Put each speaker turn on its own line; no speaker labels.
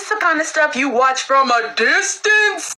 the kind of stuff you watch from a distance.